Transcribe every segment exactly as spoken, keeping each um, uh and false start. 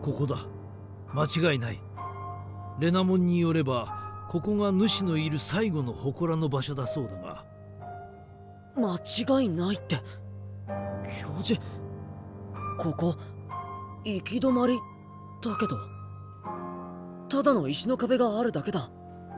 ここだ。間違いない。レナモンによればここが主のいる最後の祠の場所だそうだが。 間違いないって。教授、ここ行き止まりだけど、ただの石の壁があるだけだ。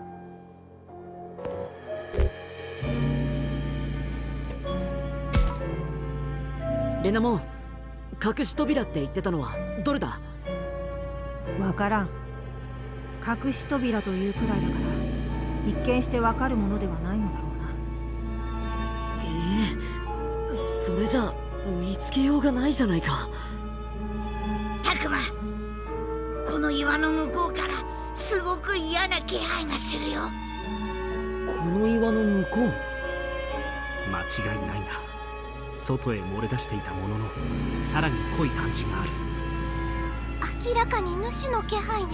レナモン、隠し扉って言ってたのはどれだ？ わからん。隠し扉というくらいだから一見してわかるものではないのだろうな。 ええ、それじゃ見つけようがないじゃないか。 タクマ、この岩の向こうからすごく嫌な気配がするよ。 この岩の向こう？ 間違いないな。外へ漏れ出していたものの、さらに濃い感じがある。 明らかに主の気配ね。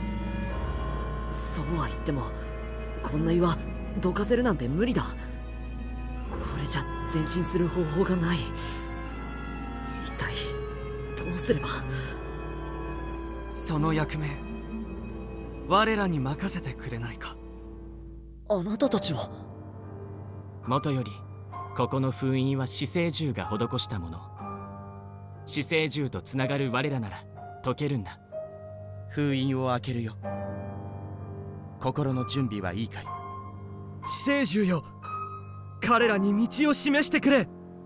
そうは言ってもこんな岩どかせるなんて無理だ。これじゃ前進する方法がない。一体どうすれば。 その役目我らに任せてくれないか。 あなたたちは？ もとよりここの封印は死生獣が施したもの。死生獣とつながる我らなら解けるんだ。 封印を開けるよ。心の準備はいいかい？ 死生獣よ、彼らに道を示してくれ。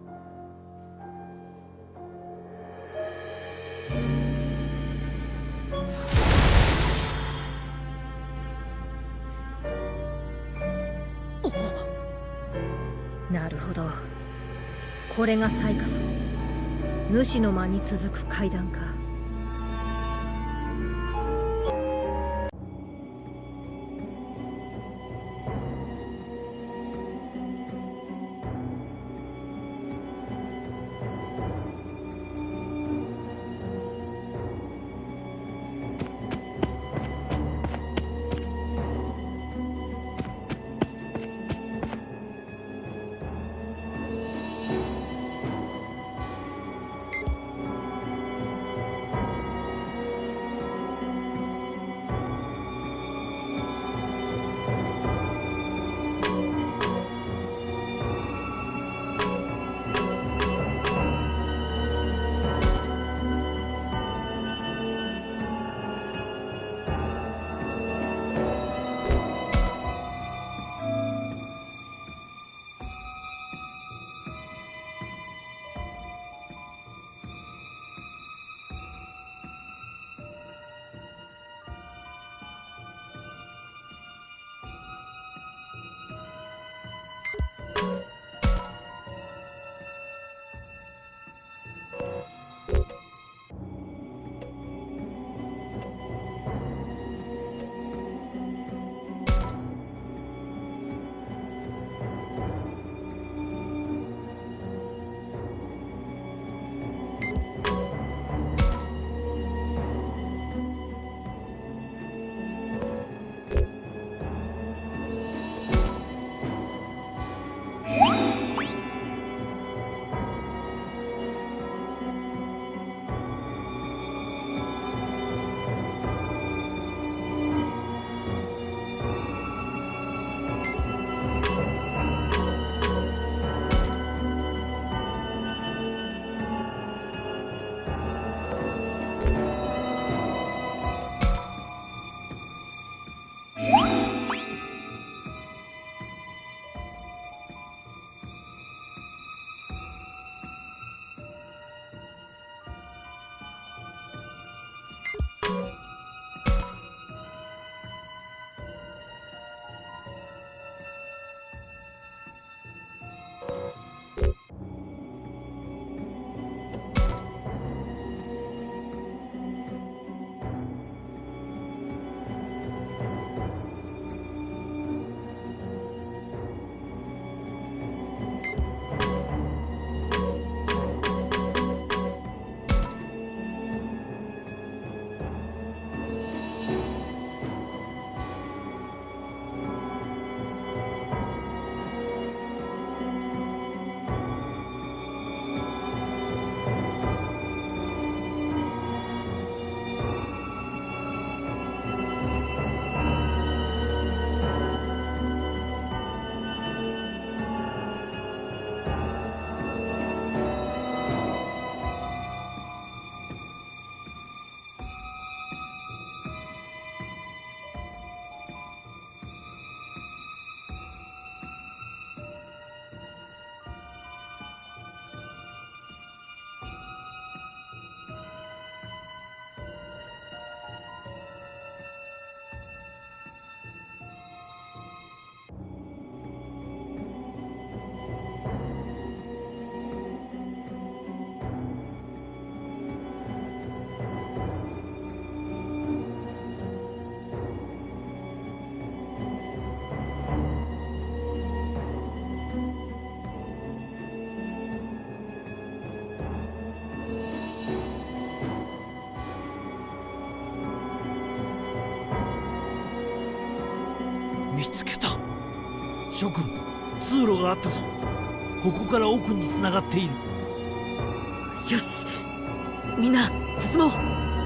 なるほど、これが最下層、主の間に続く階段か。 見つけた。諸君、通路があったぞ。ここから奥につながっている。 よし、みんな進もう。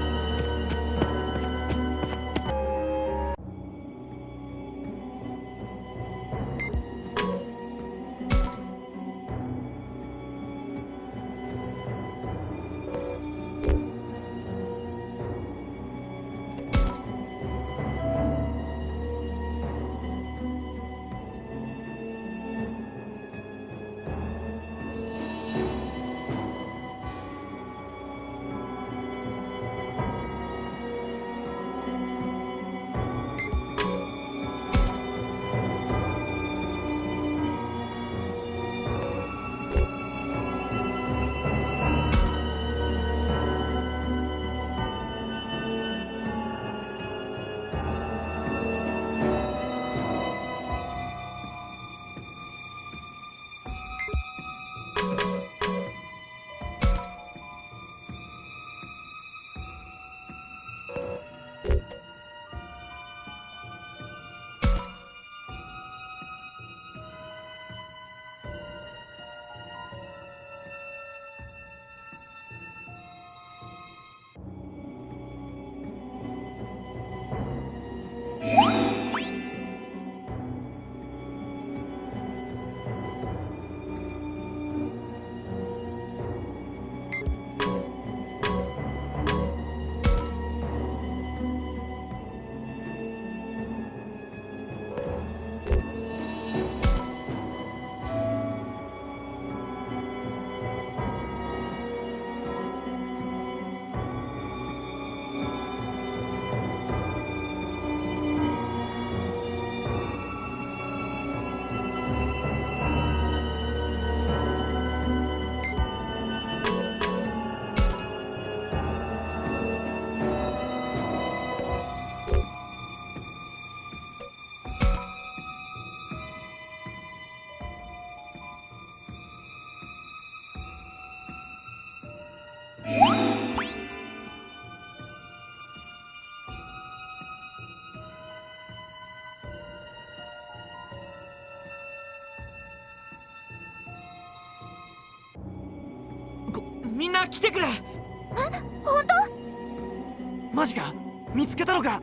みんな来てくれ。え、 本当？ マジか？見つけたのか？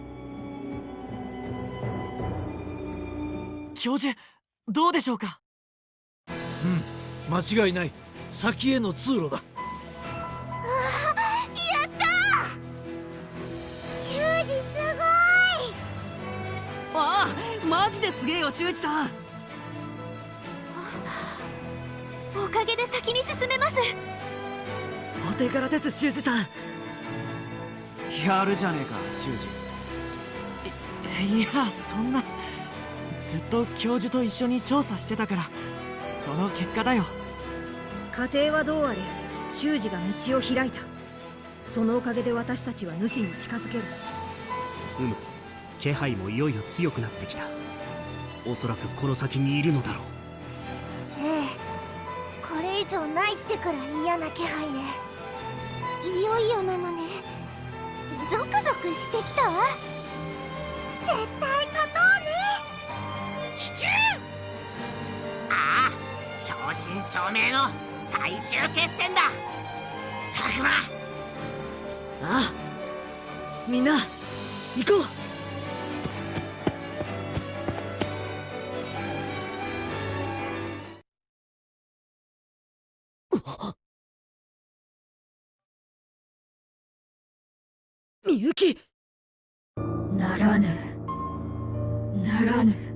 教授、どうでしょうか？ うん、間違いない。先への通路だ。 ああ、やったー！修二すごい！ ああ、マジですげえよ修二さん。 おかげで先に進めます。 お手柄です修二さん。 やるじゃねえか修二。い, いやそんな、ずっと教授と一緒に調査してたから、その結果だよ。 過程はどうあれ修二が道を開いた。そのおかげで私たちは主に近づける。 うむ、気配もいよいよ強くなってきた。おそらくこの先にいるのだろう。 ええ、これ以上ないってくらい嫌な気配ね。いよいよなのね。ゾクゾクしてきたわ。絶対勝とうね。 聞け！ああ、正真正銘の最終決戦だ。タクマ。 ああ、みんな行こう。みゆき。 ならぬならぬ、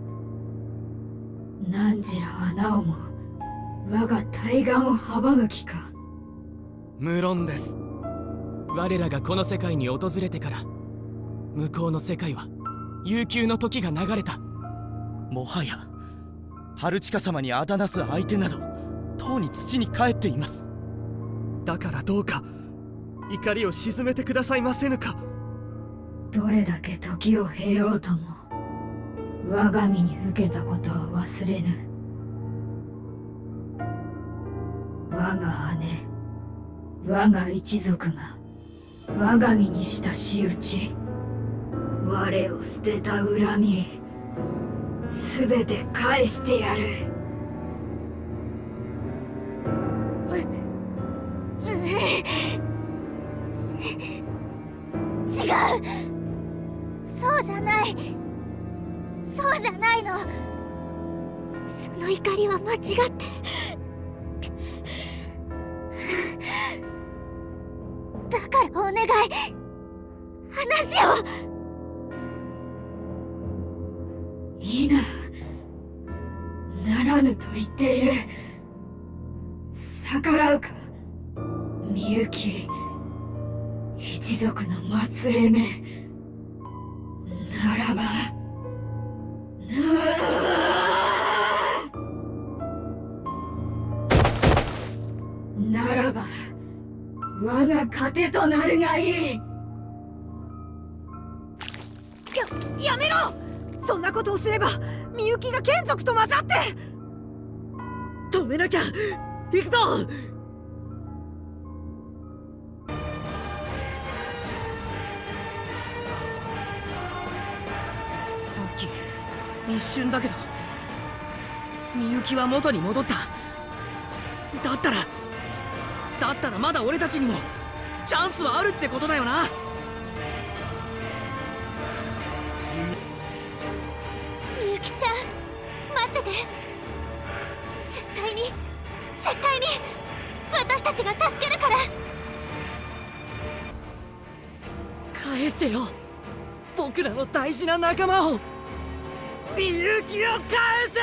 汝らはなおも我が対岸を阻む気か。 無論です。 我らがこの世界に訪れてから、向こうの世界は悠久の時が流れた。 もはや春近様にあだなす相手などとうに土に帰っています。 だからどうか怒りを鎮めてくださいませぬか。 どれだけ時を経ようとも我が身に受けたことは忘れぬ。我が姉、我が一族が我が身にした仕打ち、我を捨てた恨み、 全て返してやる。 違う、そうじゃない、そうじゃないの。その怒りは間違って、だからお願い、話を。 いいな、ならぬと言っている。逆らうか、みゆき。一族の末裔めならば、ならば我が糧となるがいい。 や、やめろ！そんなことをすればみゆきが眷属と混ざって。 止めなきゃ。行くぞ。さっき一瞬だけどみゆきは元に戻った。だったらだったらまだ俺たちにもチャンスはあるってことだよな。 みゆきちゃん、待ってて。絶対に絶対に私たちが助けるから。 返せよ、僕らの大事な仲間を。みゆきを返せ！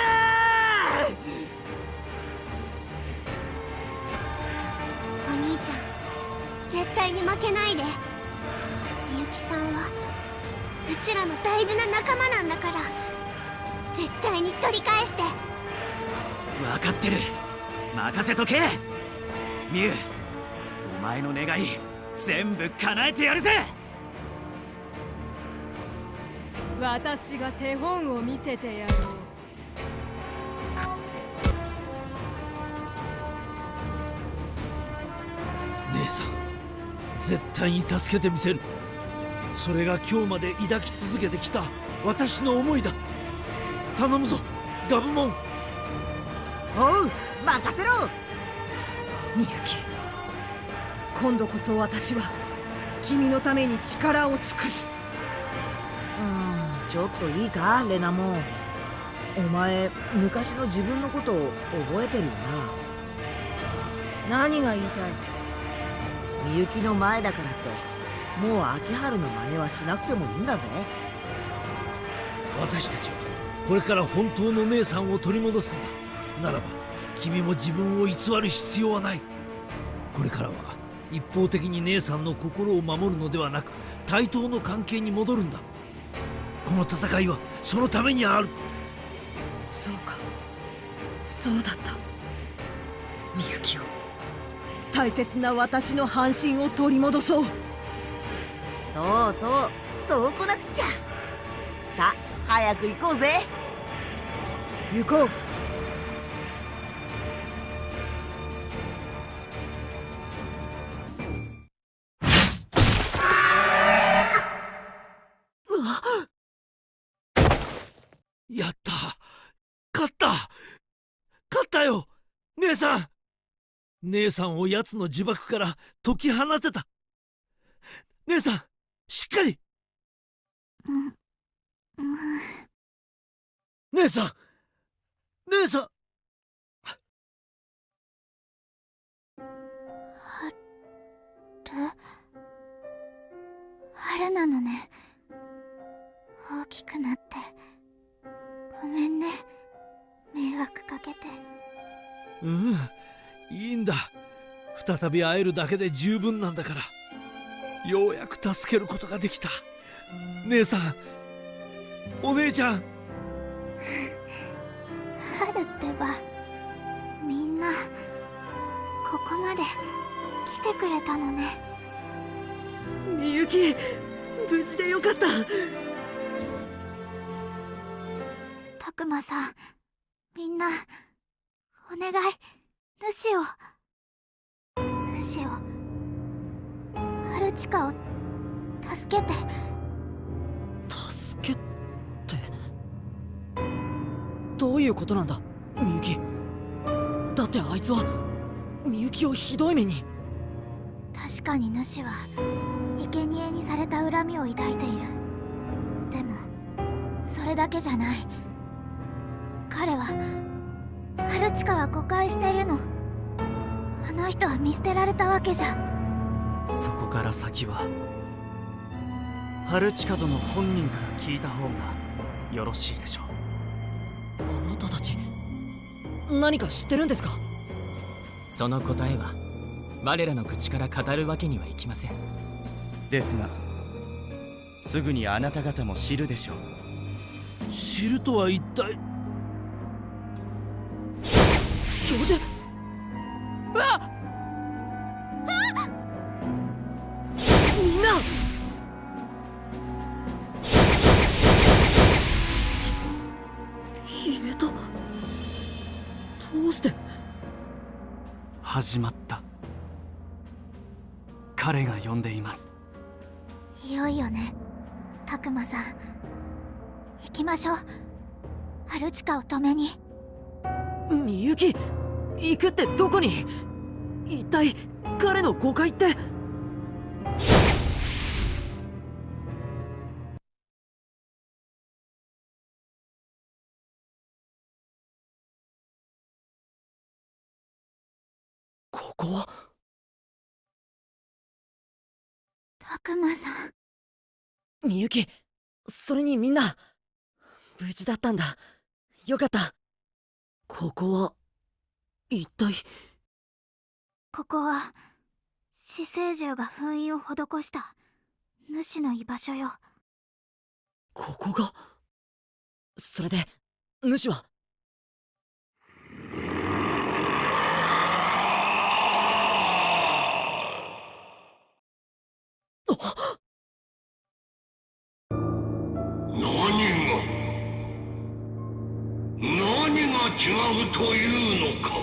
お兄ちゃん、絶対に負けないで。みゆきさんはうちらの大事な仲間なんだから、絶対に取り返して。 分かってる、任せとけ。ミュウ、お前の願い全部叶えてやるぜ。 私が手本を見せてやろう。 姉さん、絶対に助けてみせる。それが今日まで抱き続けてきた私の思いだ。頼むぞ、ガブモン。 おう、任せろ。みゆき、今度こそ私は君のために力を尽くす。 うーん、ちょっといいか、レナモン。お前、昔の自分のことを覚えてるよな。何が言いたい？ みゆきの前だからってもう秋春の真似はしなくてもいいんだぜ。 私たちはこれから本当の姉さんを取り戻すんだ。ならば君も自分を偽る必要はない。これからは一方的に姉さんの心を守るのではなく、対等の関係に戻るんだ。この戦いはそのためにある。 そうか、そうだった。みゆきを、 大切な私の半身を取り戻そう。 そうそう、そうこなくちゃ。さあ、早く行こうぜ。 行こう。 やった、勝った勝ったよ、姉さん。姉さんを奴の呪縛から解き放てた。姉さん、しっかり。 うんうん、 姉さん、姉さん。 春春なのね。大きくなってごめんね、迷惑かけて。 うん、いいんだ。再び会えるだけで十分なんだから。ようやく助けることができた。姉さん、お姉ちゃん。 春ってば、みんなここまで来てくれたのね。 みゆき、無事でよかった。 たくまさん、みんなお願い、主を主を春近を助けて。 助けって。 どういうことなんだみゆき。だってあいつはみゆきをひどい目に。 確かに主は生贄にされた恨みを抱いている。でもそれだけじゃない。彼は春近は誤解してるの。あの人は見捨てられたわけじゃ。 そこから先は春近殿本人から聞いた方がよろしいでしょう。 あなたたち何か知ってるんですか？ その答えは我らの口から語るわけにはいきません。 ですがすぐにあなた方も知るでしょう。 知るとは一体。 教授。あっみんな消えた。どうして？ 始まった。彼が呼んでいます。 いよいよね、たくまさん。行きましょう、春近を止めに。 みゆき、行くってどこに？一体彼の誤解って？ここは？ たくまさん。 みゆき、それにみんな無事だったんだ。よかった。ここは一体？ ここは死生獣が封印を施した主の居場所よ。 ここが？それで主は？ 何が違うというのか。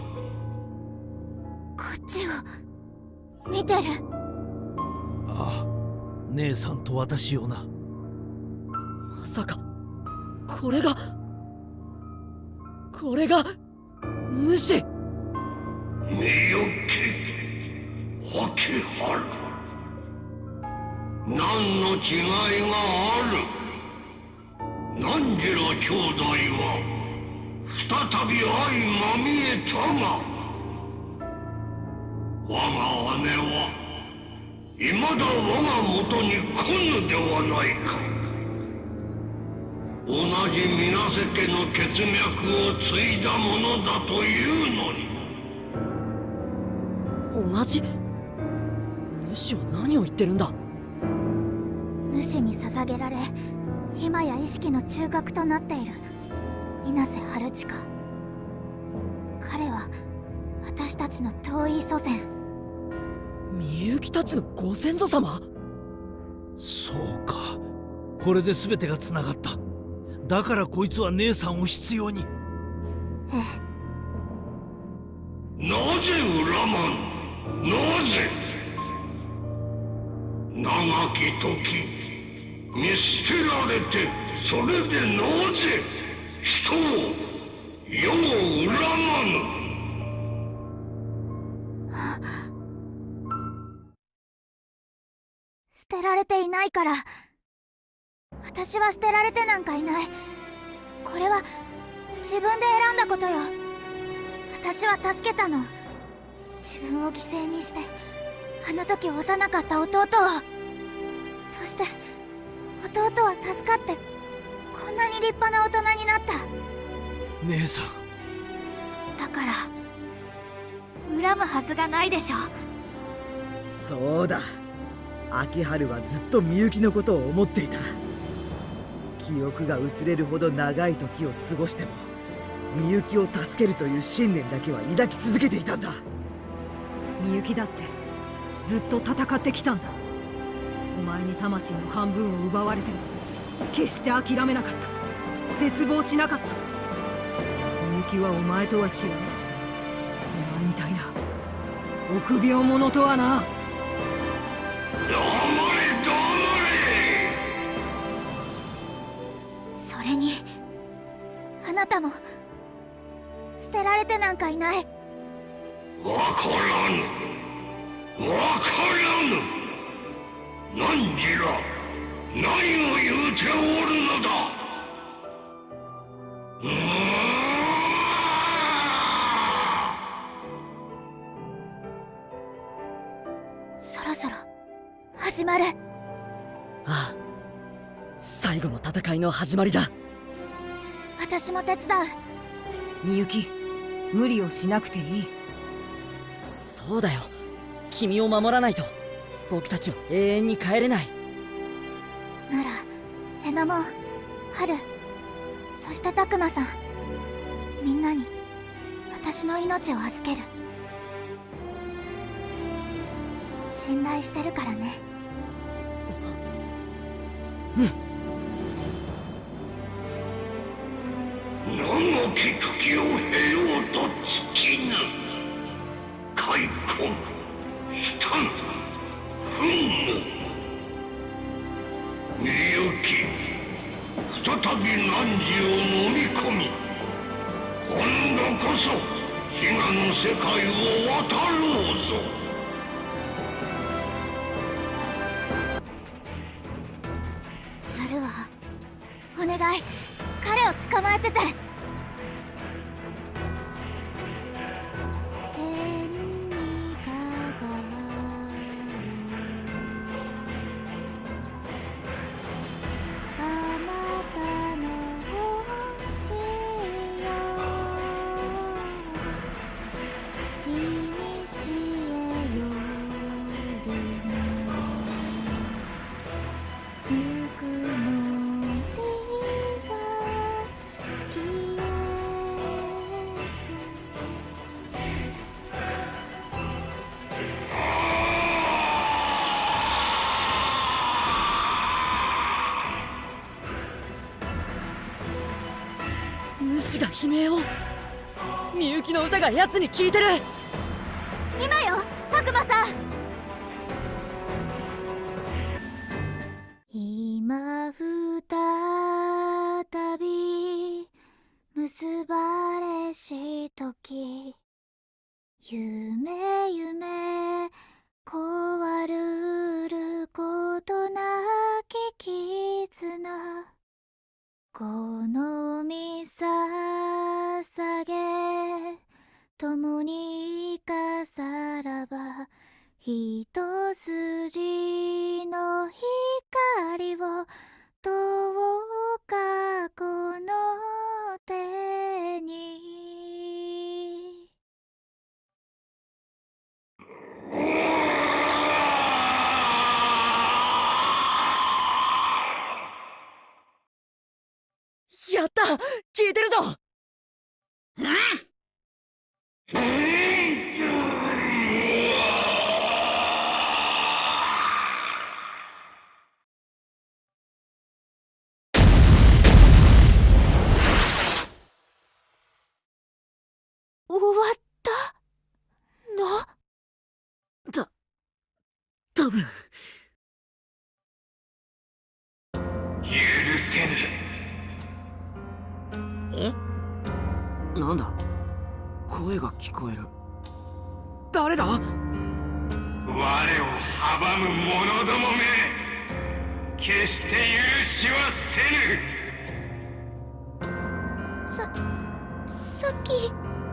こっちを見てる。 ああ、姉さんと私をな。 まさかこれがこれが主？ みゆき、秋春、何の違いがある？何時ら兄弟は再び相まみえたが、我が姉はいまだ我が元に来ぬではないか。同じ水瀬家の血脈を継いだものだというのに。 同じ？主は何を言ってるんだ？ 主に捧げられ今や意識の中核となっている水瀬春近。彼は私たちの遠い祖先。 みゆきたちのご先祖様？ そうか、これで全てがつながった。だからこいつは姉さんを必要に。 ええ。なぜ恨まぬ？なぜ？長き時見捨てられて、それでなぜ人を世を恨まぬ？ 捨てられていないから。私は捨てられてなんかいない。これは自分で選んだことよ。私は助けたの。自分を犠牲にしてあの時幼かった弟を。そして弟は助かってこんなに立派な大人になった。 姉さん。 だから恨むはずがないでしょ。 そうだ、秋春はずっとみゆきのことを思っていた。記憶が薄れるほど長い時を過ごしてもみゆきを助けるという信念だけは抱き続けていたんだ。 みゆきだってずっと戦ってきたんだ。お前に魂の半分を奪われても決して諦めなかった。絶望しなかった。みゆきはお前とは違う。お前みたいな臆病者とはな。 黙れ黙れ。 それにあななたも捨てられてなんかいない。 わからぬ、わからぬ。何じら、何を言うておるのだ。うーそろそろ始まる。 ああ、最後の戦いの始まりだ。 私も手伝う。 みゆき、無理をしなくていい。 そうだよ、君を守らないと僕たちは永遠に帰れない。 ならえなも、ハル、そしてたくまさん、みんなに私の命を預ける。信頼してるからね。 うん。 長き時を経ようと尽きぬ。開墾、悲嘆、憤怒。みゆき、再び汝を飲み込み、今度こそ悲願の世界を渡ろうぞ。 やるわ。お願い、彼を捕まえてて。 主が悲鳴を。みゆきの歌が奴に聞いてる。 今よ、たくまさん。今再び結ばれし時、夢夢壊わるることなき絆、このみ捧げ共に生かさらば、一筋の光をどうかこの手に。 やった、聞いてるぞ。 終わったの？ た、多分。 許せぬ。 え？なんだ？声が聞こえる。 誰だ？ 我を阻む者どもめ、決して許しはせぬ。 さ、さっき、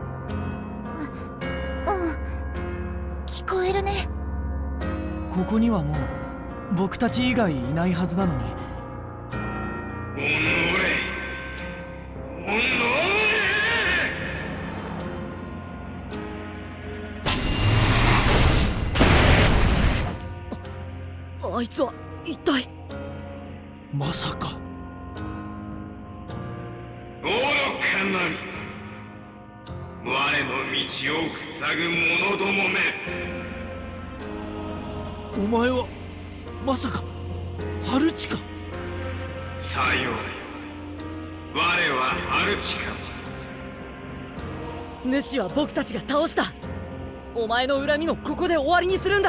う、うん、聞こえるね。 ここにはもう僕たち以外いないはずなのに。 おのれ、おのれ。 あ、あいつは一体。 まさか。 愚かなり。我の道を塞ぐ者どもめ。 お前はまさかハルチか。 さよう。我はハルチか。 主は僕たちが倒した。お前の恨みもここで終わりにするんだ。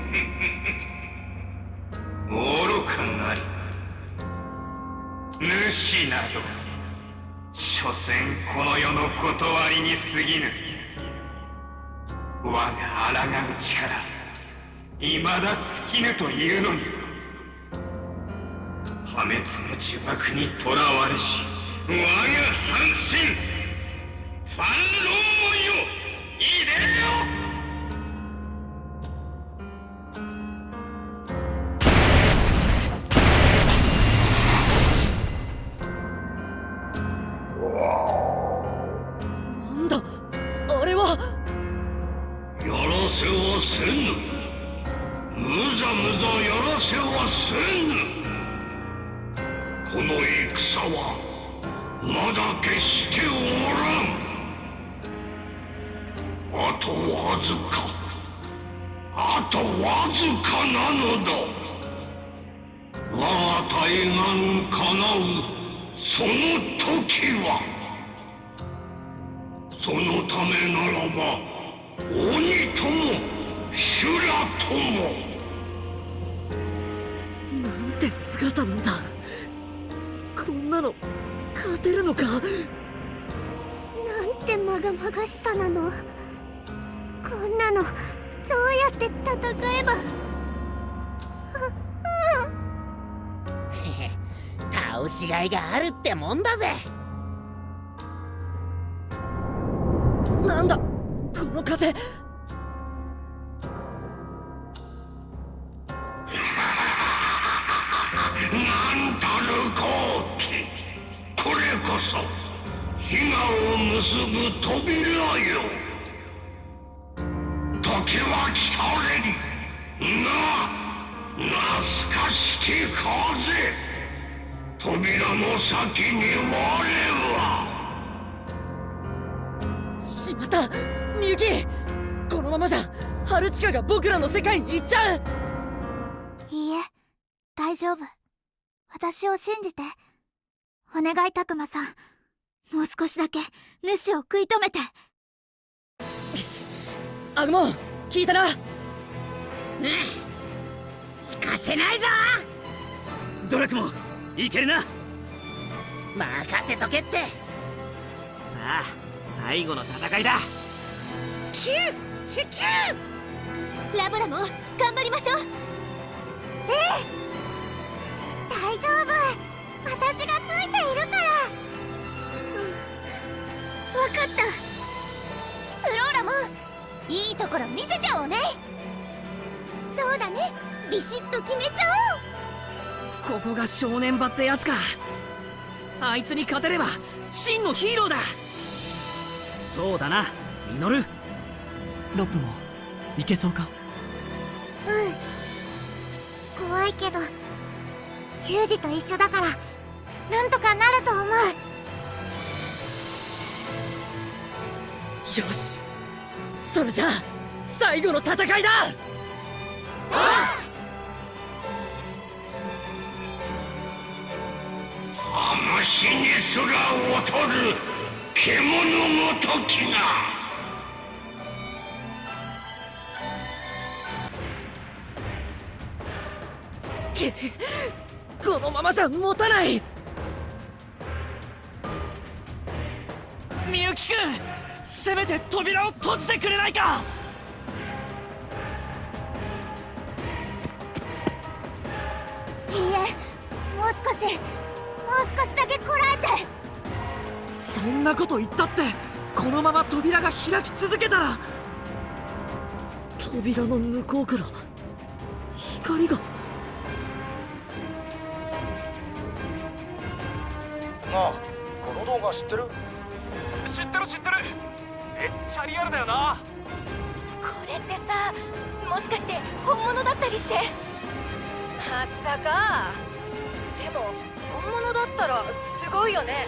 愚かなり。 主など所詮この世の断りに過ぎぬ。我が抗う力未だ尽きぬというのに、破滅の呪縛にとらわれし我が半身ファンロン門よ、いでよ。 なんだあれは。 やらせはせぬ。むざむざやらせはせぬ。この戦はまだ決しておらん。あとわずか、あとわずかなのだ。我が大願叶うその時は、そのためならば鬼とも修羅とも。 なんて姿なんだ。こんなの勝てるのか。 なんてまがまがしさなの。こんなのどうやって戦えば。 倒しがいがあるってもんだぜ。 なんだこの風。 なんたる好機。これこそ悲願を結ぶ扉よ。時は来たれり。な懐かしき風。扉の先に我は。 しまった、みゆき。このままじゃ春近が僕らの世界に行っちゃう。 いいえ、大丈夫。私を信じて。お願い、たくまさん。もう少しだけ主を食い止めて。 アグモン、聞いたな。うん、 行かせないぞ。 ドラクモン、いけるな。 任せとけって。 さあ最後の戦いだ。 キュッキュッキュッ。ラブラも頑張りましょう。ええ、大丈夫。私がついているから。うん、わかった。フローラもいいところ見せちゃおうね。そうだね、ビシッと決めちゃおう。ここが正念場ってやつか。あいつに勝てれば真のヒーローだ。 そうだな、ミノル。 ロップもいけそうか。 うん、怖いけど修二と一緒だからなんとかなると思う。 よし、それじゃあ最後の戦いだ。 ああ、 天しにすら劣る獣ごときが。 このままじゃ持たない。 みゆきくん、せめて扉を閉じてくれないか。 いいえ、もう少しもう少しだけこらえて。 そんなこと言ったって、このまま扉が開き続けたら。 扉の向こうから光が。 なあ、この動画知ってる？ 知ってる知ってる。めっちゃリアルだよな。 これってさ、もしかして本物だったりして。まさか。でも本物だったらすごいよね。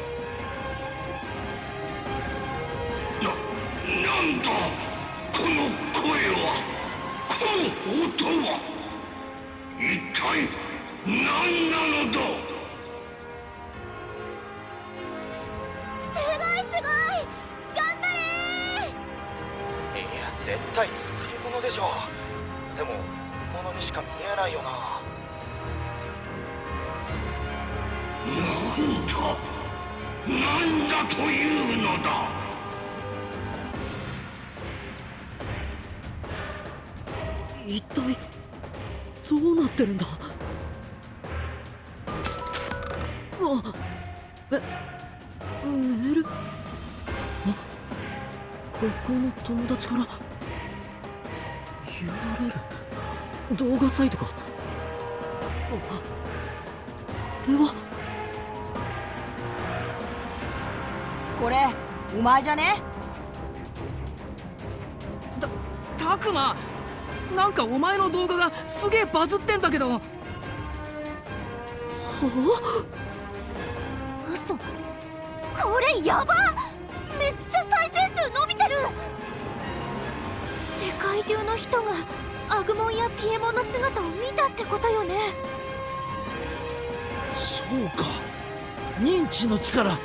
な、なんだこの声は、この音は。一体何なのだ。 すごいすごい、頑張れー。いや、絶対作り物でしょ。でも本物にしか見えないよな。 なんだなんだというのだ。 一体どうなってるんだ。うわっ、え、メール。あ、高校の友達から ユーアールエル 動画サイトか。あ、これはこれお前じゃね？ た、たくま、なんかお前の動画がすげえバズってんだけど。はあ？嘘。これやば！めっちゃ再生数伸びてる。世界中の人がアグモンやピエモンの姿を見たってことよね。 そうか、認知の力。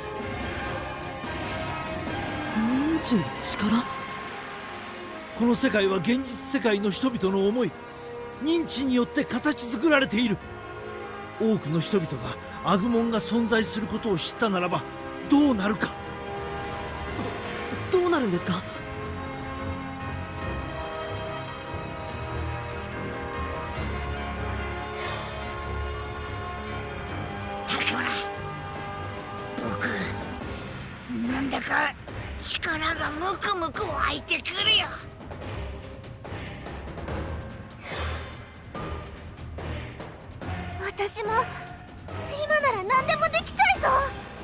認知の力。 この世界は現実世界の人々の思い、認知によって形作られている。多くの人々がアグモンが存在することを知ったならばどうなるか。 ど、どうなるんですか？ たくま、僕なんだか力がムクムク湧いてくるよ。 私も今なら何でもできちゃいそう。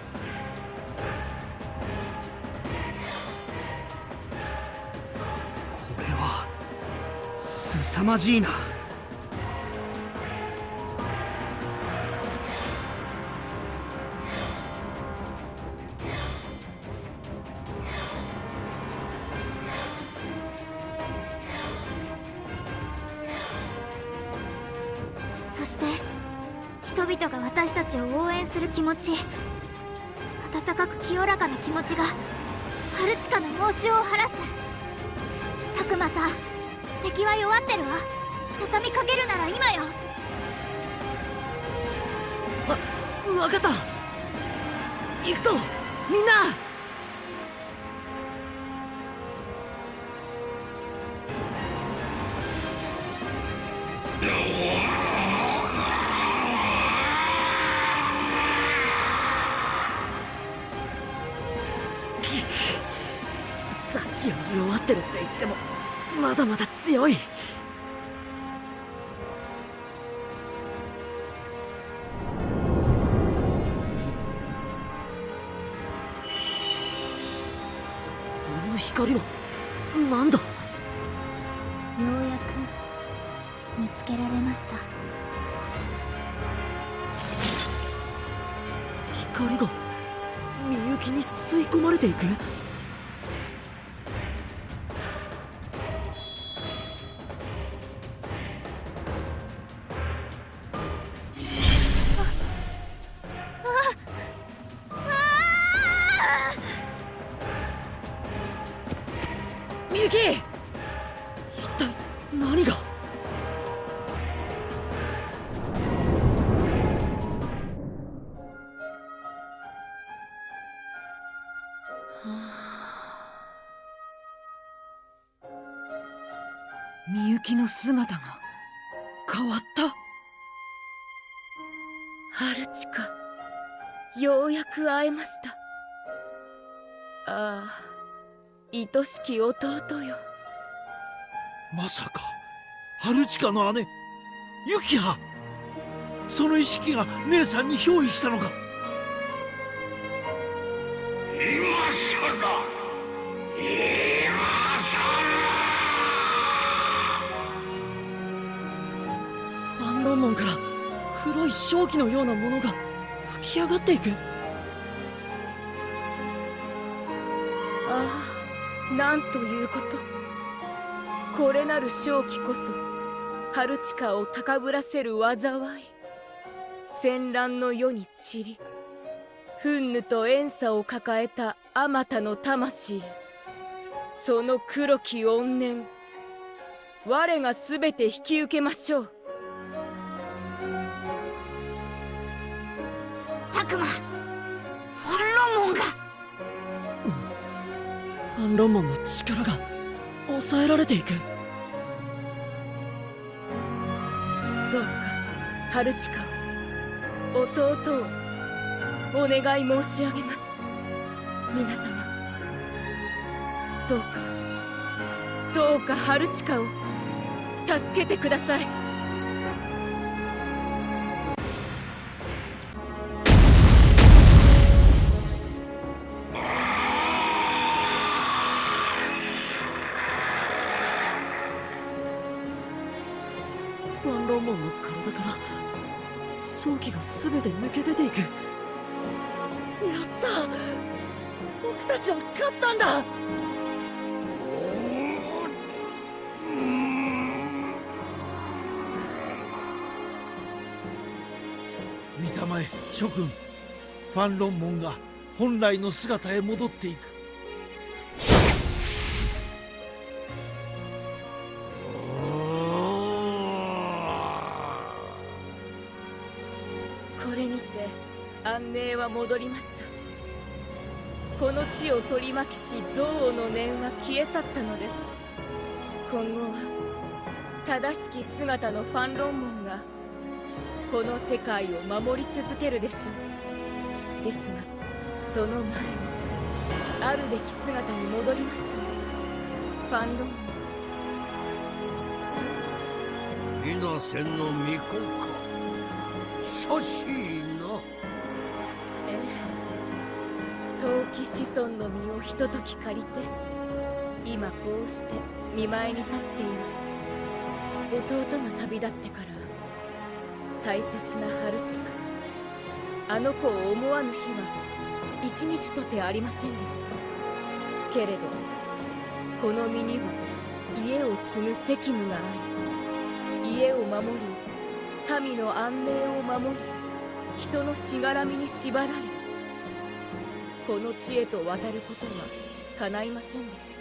これは凄まじいな。 そして人々が私たちを応援する気持ち、温かく清らかな気持ちがハルチカの猛襲を晴らす。たくまさん、敵は弱ってるわ。畳みかけるなら今よ。 あ、分かった。行くぞみんな。さっきより弱ってるって言ってもまだまだ強い。あの光はなんだ？ ようやく見つけられました。 光がみゆきに吸い込まれていく。みゆき、一体何が？ みゆきの姿が変わった。 ハルチカ、ようやく会えました。ああ、愛しき弟よ。 まさかハルチカの姉ユキハ、その意識が姉さんに憑依したのか。 今さら今さファンロンモンから黒い瘴気のようなものが吹き上がっていく。 ああ、なんということ。これなる瘴気こそハルチカを高ぶらせる災い。戦乱の世に散り、憤怒と怨嗟を抱えたあまたの魂、その黒き怨念、我がすべて引き受けましょう。 タクマ、ファンロンモンが。 ファンロンモンの力が抑えられていく。 どうかハルチカを、弟をお願い申し上げます。皆様、どうかどうかハルチカを助けてください。 ファンロンモンの体から正気が全て抜け出ていく。やった、僕たちは勝ったんだ。 見たまえ諸君、ファンロンモンが本来の姿へ戻っていく。 これにて安寧は戻りました。この地を取り巻きし憎悪の念は消え去ったのです。今後は正しき姿のファンロンモンがこの世界を守り続けるでしょう。ですがその前にあるべき姿に戻りましたね、ファンロンモン。 皆せんの巫女か。久しいな。 ええ、陶器子孫の身をひととき借りて今こうして見舞いに立っています。弟が旅立ってから大切なハルチカ、あの子を思わぬ日は一日とてありませんでしたけれど、この身には家を継ぐ責務があり、家を守り民の安寧を守り、人のしがらみに縛られ、この地へと渡ることは叶いませんでした。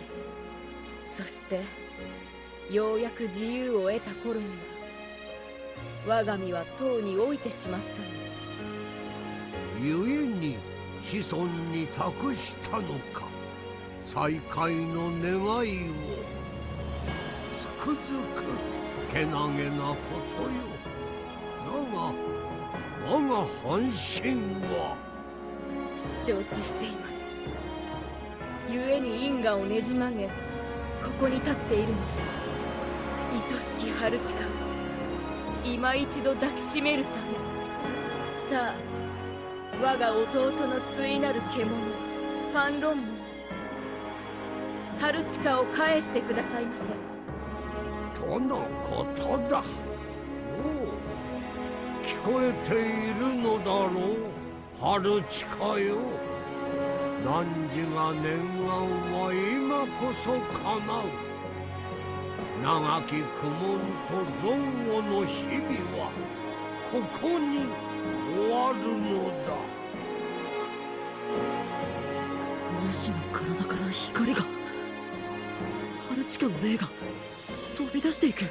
そしてようやく自由を得た頃には我が身は塔に老いてしまったのです。 故に子孫に託したのか。再会の願いを。つくづくけなげなことよ。だが我が半身は。 承知しています。故に因果をねじ曲げ、ここに立っているのです。愛しきハルチカを今一度抱きしめるため。さあ、我が弟の対なる獣ファンロンモン、ハルチカを返してくださいませ。 とのことだ。おう、聞こえているのだろう、ハルチカよ。汝が念願は今こそ叶う。長き苦悶と憎悪の日々はここに終わるのだ。 主の体から光が、ハルチカの霊が飛び出していく。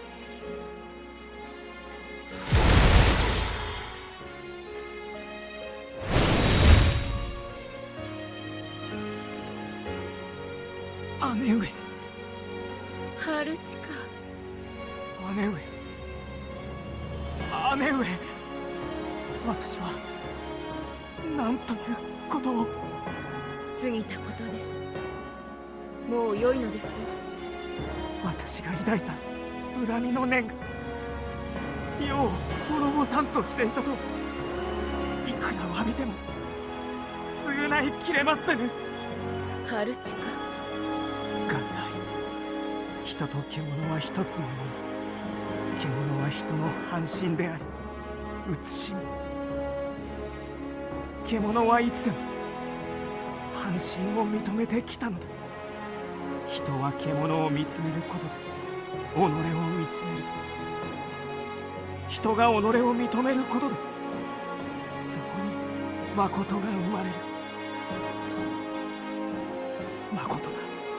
姉上。 ハルチカ。 姉上。姉上。私は何ということを。 過ぎたことです。もう良いのですよ。 私が抱いた恨みの念が世を滅ぼさんとしていたと、いくら詫びても償いきれませぬ。 ハルチカ。 元来人と獣は一つのもの。獣は人の半身であり慈しみ。獣はいつでも半身を認めてきたのだ。人は獣を見つめることで己を見つめる。人が己を認めることでそこに誠が生まれる。そう、誠だ。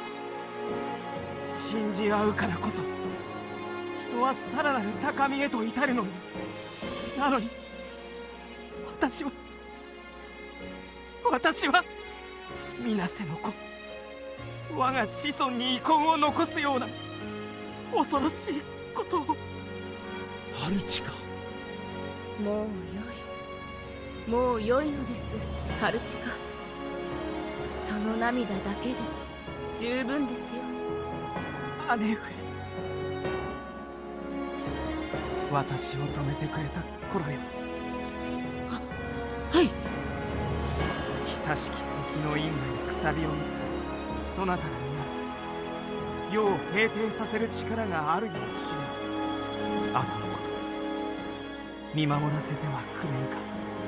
信じ合うからこそ人はさらなる高みへと至るのに。なのに私は私は水瀬の子、我が子孫に遺恨を残すような恐ろしいことを。 ハルチカ、 もうよい、もうよいのです、ハルチカ。その涙だけで十分ですよ。 姉上、私を止めてくれた頃よ。 は、はい。 久しき時の因果にくさびを打ったそなたらになる世を平定させる力があるやもしれん。後のこと見守らせてはくれぬか。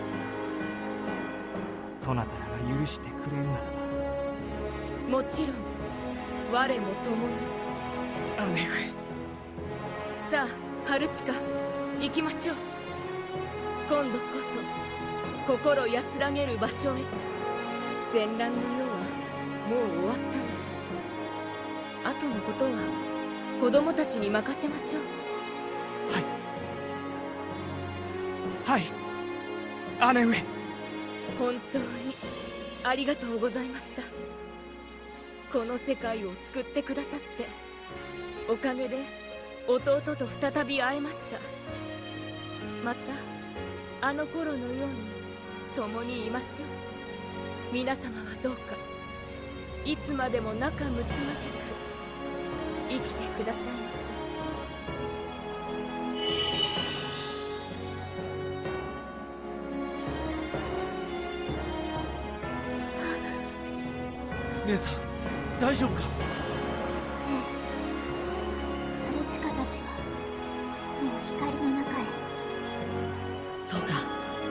そなたらが許してくれるならば。もちろん我も共に。 姉上。 さあハルチカ、行きましょう。今度こそ心安らげる場所へ。戦乱の世はもう終わったのです。後のことは子供たちに任せましょう。 はいはい、姉上。 本当にありがとうございました。この世界を救ってくださって、おかげで弟と再び会えました。またあの頃のように共にいましょう。皆様はどうかいつまでも仲睦まじく生きてくださいませ。姉さん、大丈夫か？ ハルチカたちはもう光の中へ。 そうか。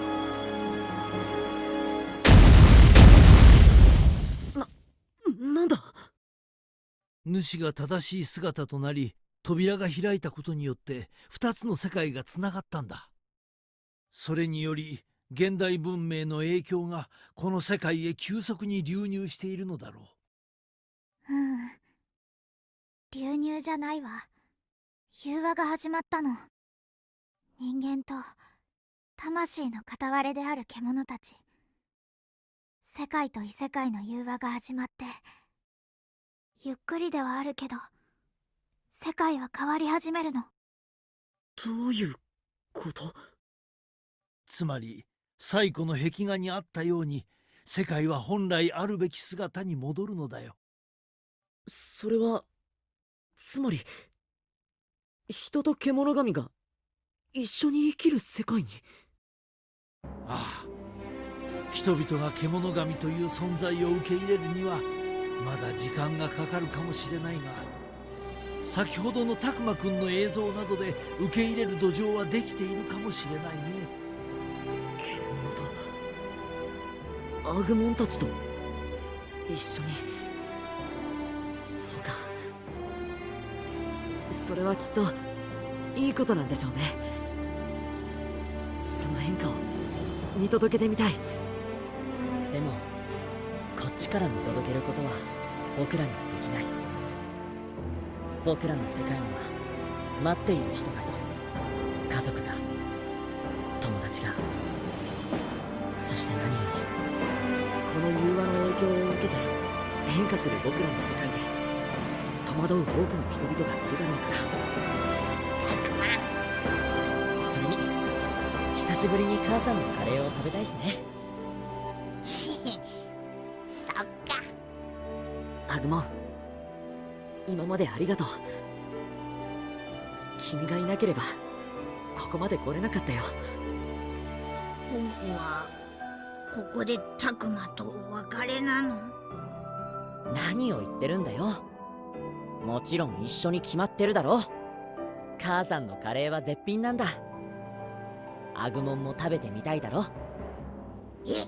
な、なんだ？ 主が正しい姿となり、扉が開いたことによって二つの世界がつながったんだ。それにより現代文明の影響がこの世界へ急速に流入しているのだろう。うん、流入じゃないわ。融和が始まったの。人間と魂の片割れである獣たち。世界と異世界の融和が始まって、ゆっくりではあるけど世界は変わり始めるの。 どういうこと？ つまり最古の壁画にあったように、世界は本来あるべき姿に戻るのだよ。 それはつまり人と獣神が一緒に生きる世界に。 ああ、人々が獣神という存在を受け入れるにはまだ時間がかかるかもしれないが、先ほどのタクマくんの映像などで受け入れる土壌はできているかもしれないね。 獣とアグモンたちと一緒に。そうか、それはきっといいことなんでしょうね。その変化を見届けてみたい。でもこっちから見届けることは僕らにはできない。僕らの世界には待っている人がいる。家族が、友達が、そして何よりこの融和の影響を受けて変化する僕らの世界で戸惑う多くの人々がいるだろうから。それに久しぶりに母さんのカレーを食べたいしね。 そっか。 アグモン、今までありがとう。君がいなければここまで来れなかったよ。 僕はここでタクマとお別れなの？ 何を言ってるんだよ。もちろん一緒に決まってるだろ。母さんのカレーは絶品なんだ。アグモンも食べてみたいだろ。 え、いい、いい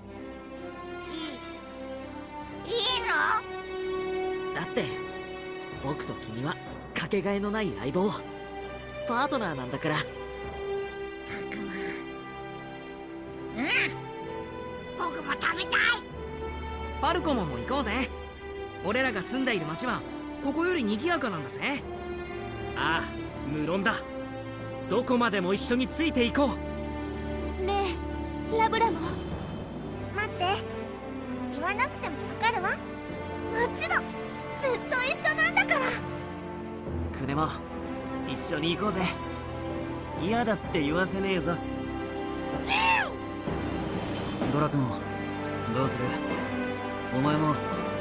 の？ だって僕と君はかけがえのない相棒、パートナーなんだから。 タクマ、うん、僕も食べたい。 ファルコモンも行こうぜ。俺らが住んでいる町はここより賑やかなんだぜ。 ああ、無論だ。どこまでも一緒についていこう。 ねえ、ラブラも待って。 わなくてもわかるわ。もちろんずっと一緒なんだから。 クネモ、一緒に行こうぜ。嫌だって言わせねえぞ。 ドラクモ、どうする？お前も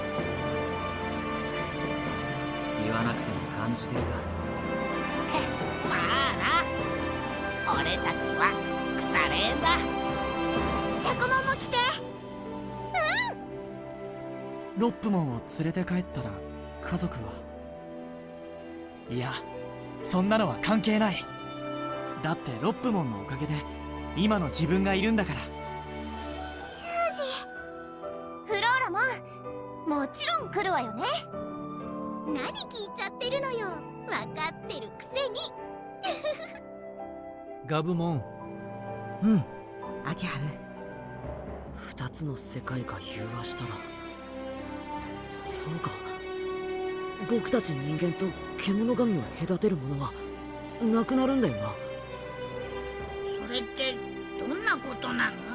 言わなくても感じてるか？ まあな、俺たちは腐れ縁だ。 シャコモンも来て。 ロップモンを連れて帰ったら家族は？いや、そんなのは関係ない。だってロップモンのおかげで今の自分がいるんだから。 修二、フローラモン、もちろん来るわよね。何聞いちゃってるのよ、分かってるくせに。 ガブモン。 うん、秋春。 二つの世界が融和したら、そうか、僕たち人間と獣神を隔てるものはなくなるんだよな。 それってどんなことなの？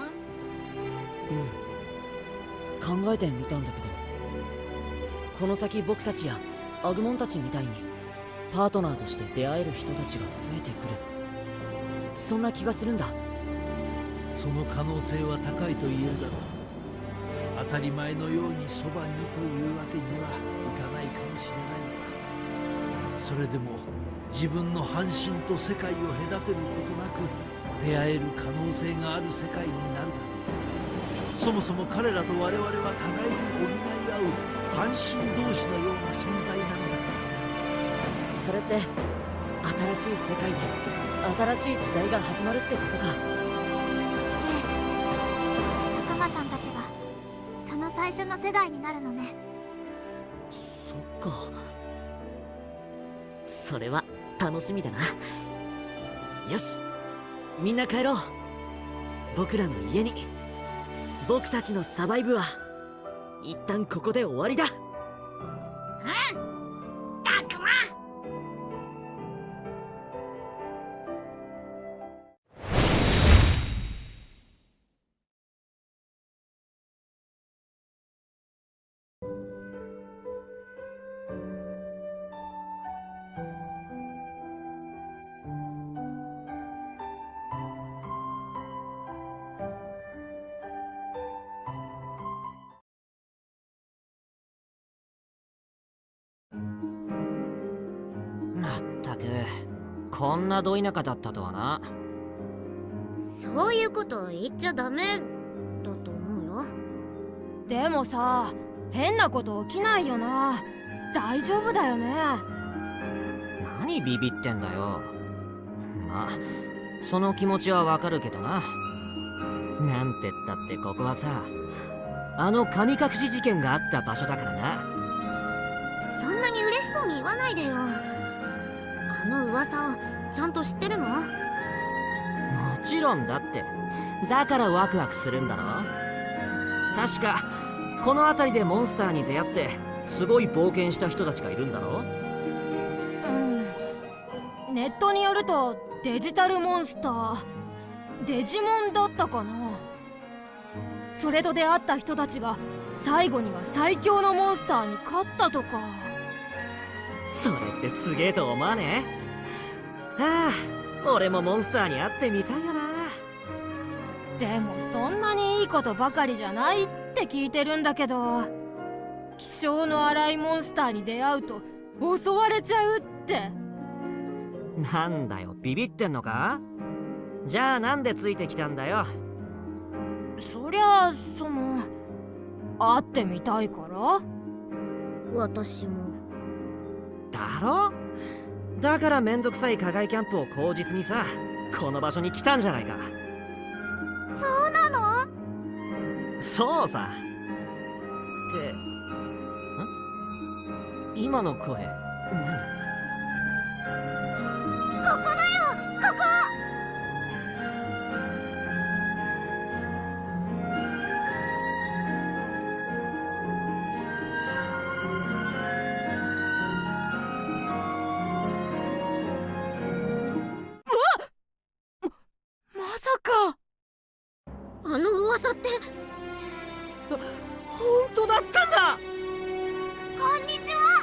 うん、考えてみたんだけど、この先僕たちやアグモンたちみたいにパートナーとして出会える人たちが増えてくる、そんな気がするんだ。 その可能性は高いと言えるだろう。当たり前のようにそばにというわけにはいかないかもしれないが、それでも自分の半身と世界を隔てることなく出会える可能性がある世界になるだろう。そもそも彼らと我々は互いに補い合う半身同士のような存在なのだから。 それって新しい世界で新しい時代が始まるってことか。 仲間さんたちがその最初の世代になるのね。 そっか、それは楽しみだな。よし、みんな帰ろう。僕らの家に。僕たちのサバイブは一旦ここで終わりだ。 うん、たくま。 まったく、こんなど田舎だったとはな。 そういうこと言っちゃダメだと思うよ。 でもさ、変なこと起きないよな。大丈夫だよね。 何ビビってんだよ。まあその気持ちはわかるけどな。なんてったってここはさ、あの神隠し事件があった場所だからな。 そんなに嬉しそうに言わないでよ。あの噂をちゃんと知ってるの？ もちろんだって。だからワクワクするんだろ。確かこの辺りでモンスターに出会ってすごい冒険した人たちがいるんだろ。 うん、ネットによるとデジタルモンスター、デジモンだったかな。それと出会った人たちが最後には最強のモンスターに勝ったとか。 それってすげえと思わねえ？はあ、俺もモンスターに会ってみたいよな。 でもそんなにいいことばかりじゃないって聞いてるんだけど、気性の荒いモンスターに出会うと襲われちゃうって。 なんだよ、ビビってんのか？じゃあなんでついてきたんだよ。 そりゃあ、その会ってみたいから。 私もだろ。だからめんどくさい課外キャンプを口実にさ、この場所に来たんじゃないか。 そうなの？ そうさ。ってん？今の声何？ ここだよ、ここ！ まさか。 あの噂って本当だったんだ。 こんにちは。